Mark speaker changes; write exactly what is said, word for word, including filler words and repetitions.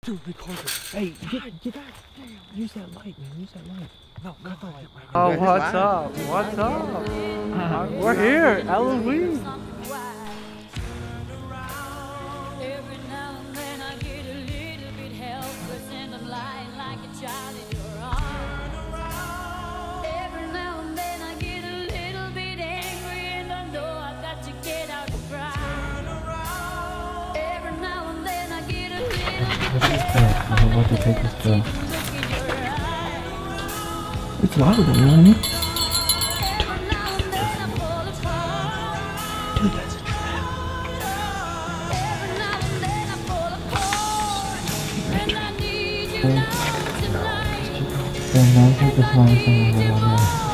Speaker 1: Dude, we close it. Hey, get, get that. Use that light, man. Use that light. No, not the light.
Speaker 2: Oh, what's up? What's up? Uh, we're here, Eloise.
Speaker 1: I'm about to take this pill. It's louder, you know what I mean? Dude, that's a trap. Then I think this one is